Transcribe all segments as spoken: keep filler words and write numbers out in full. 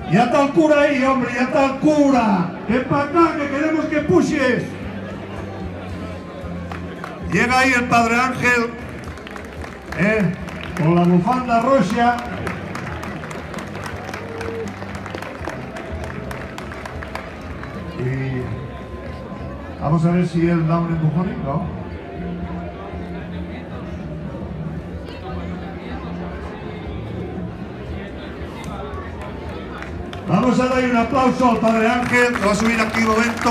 Ya está el cura ahí, hombre, ya está el cura. Ven para acá, que queremos que pushes. Llega ahí el Padre Ángel, eh, con la bufanda roja. Y vamos a ver si él da un empujón, ¿no? Vamos a darle un aplauso al Padre Ángel, que va a subir aquí un momento.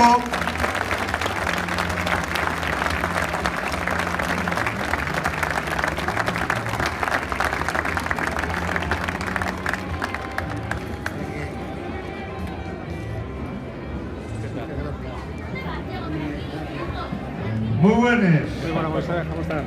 Muy buenas. Muy buenas, ¿cómo estás?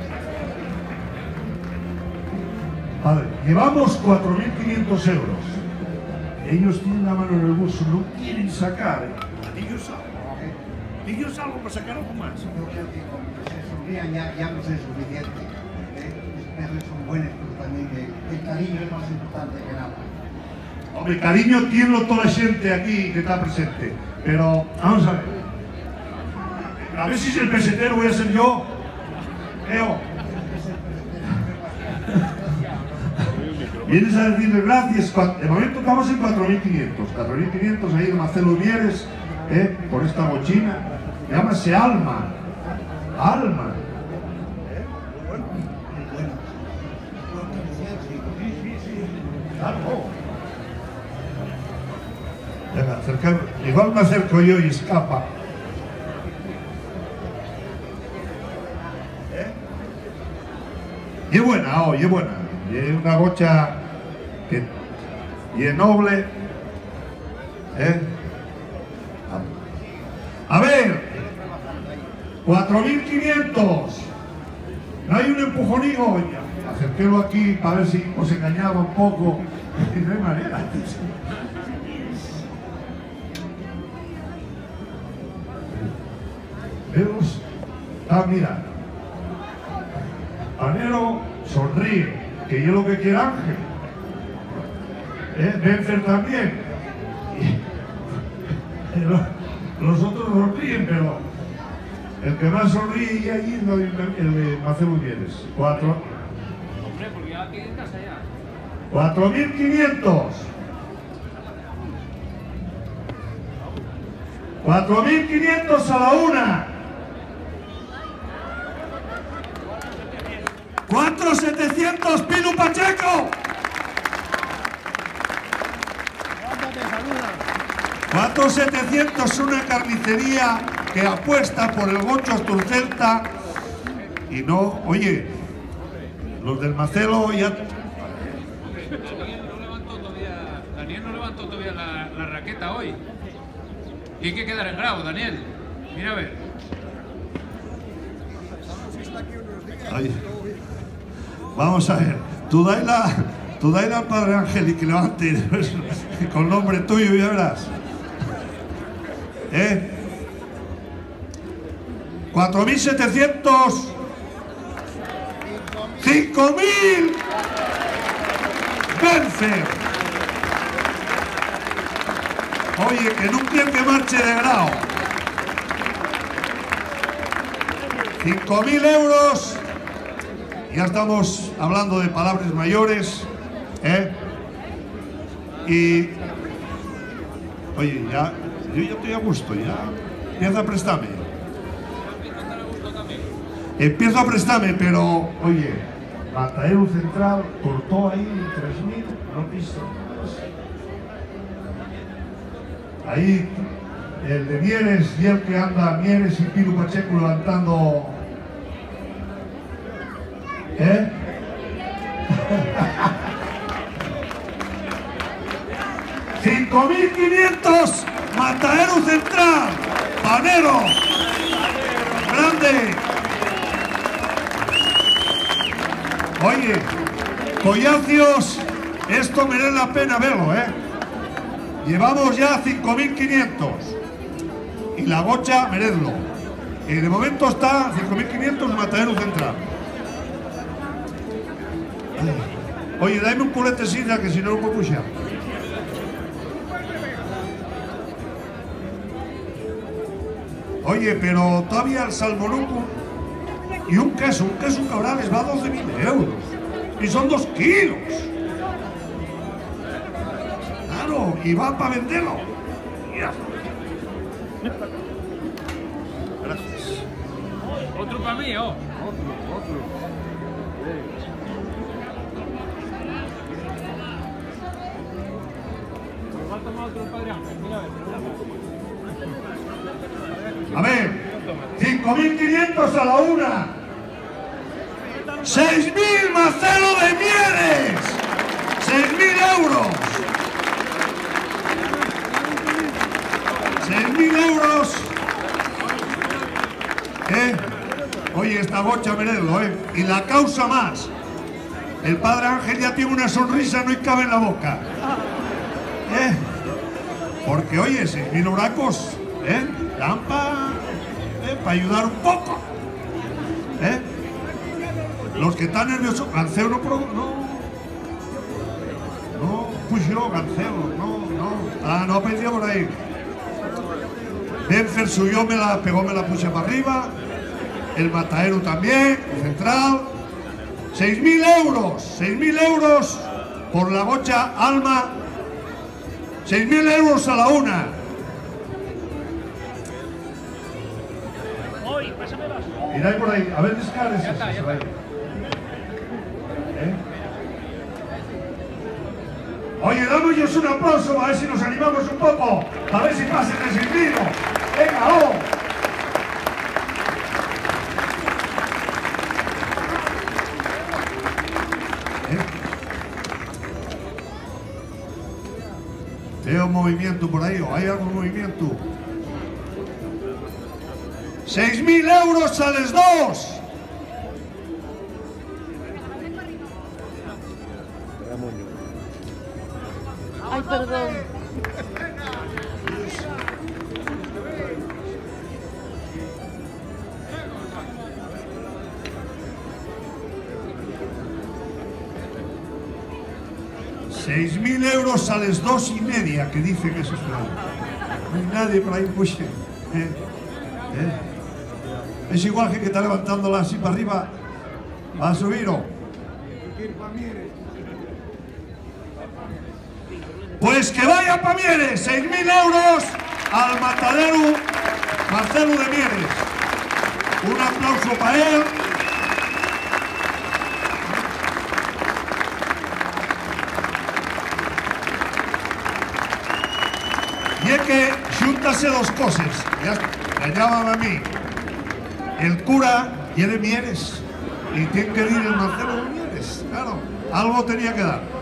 Padre, llevamos cuatro mil quinientos euros. Ellos tienen la mano en el bolso, no quieren sacar. Ellos algo. Ellos algo para sacar algo más. Yo creo que con que se sonrían ya, ya no es suficiente. ¿eh? Ustedes son buenos, pero también que el cariño es más importante que nada. Hombre, cariño tiene toda la gente aquí que está presente. Pero, vamos a ver. A ver si es el pesetero, voy a ser yo. Eo. Vienes a decirle gracias. De momento estamos en cuatro mil quinientos. cuatro mil quinientos ahí de Marcelo Mieres, eh, por esta bochina. Llámase Alma. Alma. ¿Eh? Bueno. Claro. Venga, acercar. Igual me acerco yo y escapa. ¿Eh? Y es buena, oh, y es buena. Y es una bocha que y es noble. ¿Eh? A ver, cuatro mil quinientos. No hay un empujonío. Acerquélo aquí para ver si os engañaba un poco. No hay manera. Vemos. Ah, mira. Panero sonríe, que yo lo que quiera Ángel. ¿Eh? Benfer también. Y, los otros sonríen, pero el que más sonríe allí es el de Marcelo Mieres. Cuatro. Hombre, porque ya aquí en casa ya. Cuatro mil quinientos. Cuatro mil quinientos a la una. Cuatro setecientos Pilu Pacheco. Cuatro setecientos una carnicería que apuesta por el gocho Asturcelta y no, oye, los del Marcelo ya. Daniel no levantó todavía, Daniel no levantó todavía la, la raqueta hoy. Y hay que quedar en grado, Daniel. Mira a ver. Ay. Vamos a ver, tú dale tú dale al Padre Ángel y que levante con nombre tuyo, ya verás. ¿Eh? cuatro mil setecientos. cinco mil. Vence. Oye, que no quiere que marche de grado. cinco mil euros. Ya estamos hablando de palabras mayores, ¿eh? Y, oye, ya, yo ya estoy a gusto, ya empiezo a prestarme. Empiezo a prestarme, pero, oye, Matadero Central cortó ahí tres mil, no piso. Ahí, el de Mieres y el que anda Mieres y Pilu Pacheco levantando. ¿Eh? cinco mil quinientos Matadero Central, Panero, grande. Oye, Collacios, esto merece la pena verlo, ¿eh? Llevamos ya cinco mil quinientos y la gocha meredlo. Y de momento está cinco mil quinientos Matadero Central. Oye, dame un culete sidra que si no lo puedo puxar. Oye, pero todavía el salmonuco y un queso, un queso Cabrales va a doce mil euros. Y son dos kilos. Claro, y va para venderlo. Mira. Gracias. Otro para mí, ¿o? Otro, otro. Va a tomar otro padre Ángel, mira a ver. A ver, cinco mil quinientos a la una. seis mil Marcelo de Mieres. seis mil euros. seis mil euros. ¿Eh? Oye, esta gocha Meredo, ¿eh? Y la causa más. El padre Ángel ya tiene una sonrisa, no cabe en la boca. ¿Eh? Porque, oye, seis mil oracos, ¿eh? Dan para ¿eh? pa ayudar un poco. ¿Eh? Los que están nerviosos, Ganceo no, pro, no, no, pusió, Ganceo, no, no, ah, no apareció por ahí. Benfer subió, me la pegó, me la puse para arriba, el Mataero también, el central, seis mil euros, seis mil euros por la gocha Alma, seis mil euros a la una. Mirad por ahí, a ver, descargues. Ya está, ya está. ¿Eh? Oye, damos un aplauso a ver si nos animamos un poco, a ver si pasen el sentido. Venga, oh. ¿Eh? Veo movimiento por ahí, o hay algún movimiento. Seis mil euros a los dos. Ay, perdón. Seis mil euros a las dos y media, que dice que eso es verdad. No hay nadie por ahí puche. ¿Eh? ¿Eh? Es igual que que está levantándola así para arriba. Va a subir, ¿o? Pues que vaya para Mieres, seis mil euros al matadero Marcelo de Mieres. Un aplauso para él. Y es que xúntase dos cosas, ya me llaman a mí. El cura y de Mieres, y tiene que ir el Marcelo de Mieres, claro, algo tenía que dar.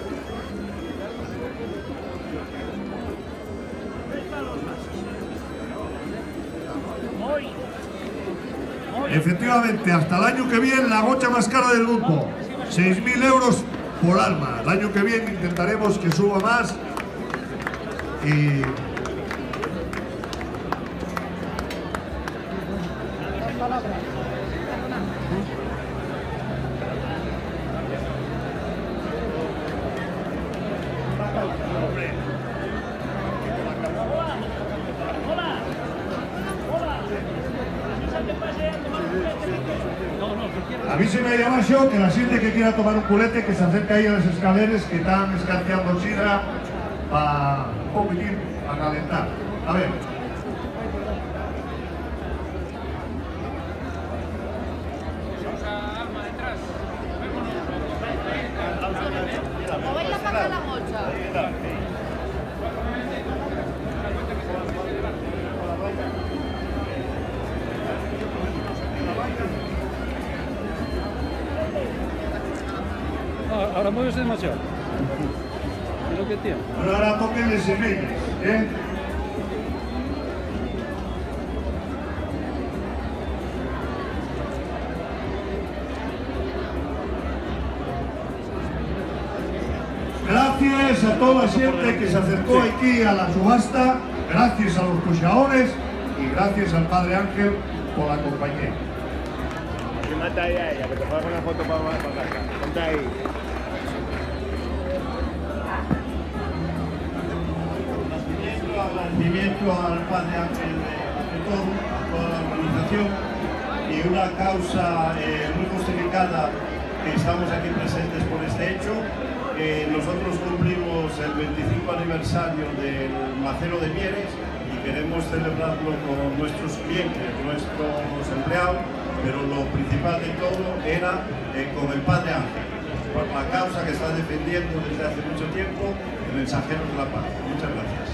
Efectivamente, hasta el año que viene la gocha más cara del mundo, seis mil euros por alma. El año que viene intentaremos que suba más. Y avíseme a llamar yo que la gente que quiera tomar un culete que se acerque ahí a las escaleras que están escanciando sidra para un poquitín, para calentar. A ver. Moverla para acá la mocha. Ahora mueves demasiado. Es lo que tiene. Pero ahora toquen los emails, ¿eh? Gracias a toda la gente que se acercó aquí a la subasta, gracias a los puxadores y gracias al Padre Ángel por la compañía. Que mata ahí a ella, que te ponga una foto para para casa. Ponte ahí. Agradecimiento al Padre Ángel de todo, a toda la organización, y una causa eh, muy justificada que estamos aquí presentes por este hecho. Eh, nosotros cumplimos el veinticinco aniversario del Macero de Mieres y queremos celebrarlo con nuestros clientes, nuestros empleados, pero lo principal de todo era eh, con el Padre Ángel, por la causa que está defendiendo desde hace mucho tiempo el Mensajero de la Paz. Muchas gracias.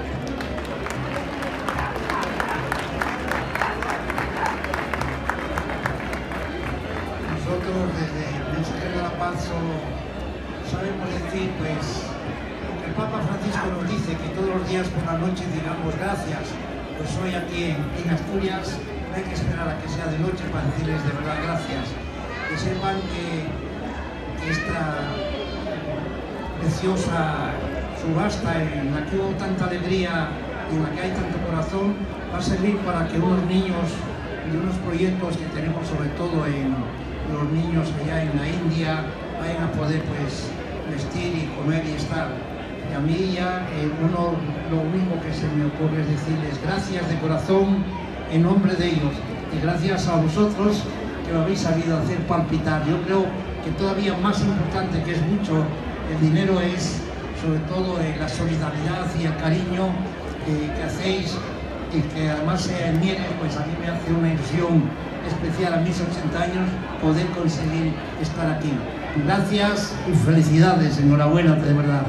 Nosotros desde el Mensajero de la Paz solo sabemos decir, pues, que el Papa Francisco nos dice que todos los días por la noche digamos gracias. Pues hoy aquí en, en Asturias no hay que esperar a que sea de noche para decirles de verdad gracias. Que sepan que esta preciosa subasta en la que hubo tanta alegría y en la que hay tanto corazón va a servir para que unos niños y unos proyectos que tenemos sobre todo en los niños allá en la India vayan a poder pues vestir y comer y estar. Y a mí ya eh, uno, lo único que se me ocurre es decirles gracias de corazón en nombre de ellos y gracias a vosotros que lo habéis sabido hacer palpitar. Yo creo que todavía más importante, que es mucho, el dinero es sobre todo eh, la solidaridad y el cariño eh, que hacéis y que además sea en Mieres, pues a mí me hace una ilusión especial a mis ochenta años poder conseguir estar aquí. Gracias y felicidades, enhorabuena de verdad.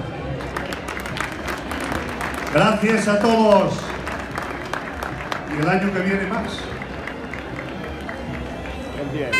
Gracias a todos. Y el año que viene más. Gracias.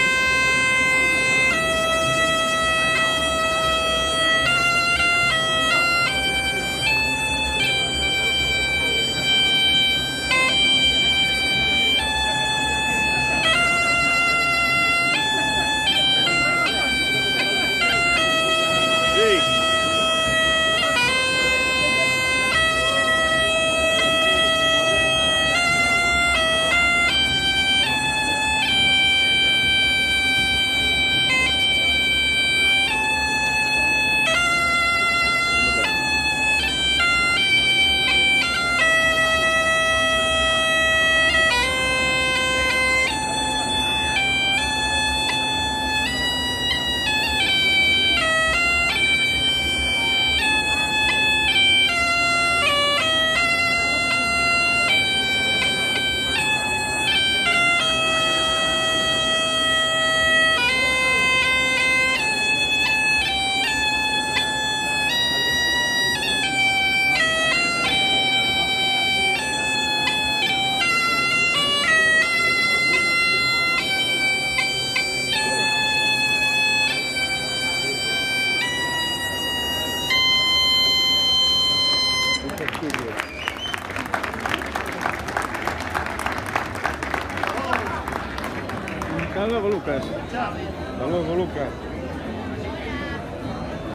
Hasta luego, Lucas. Hasta luego, Lucas.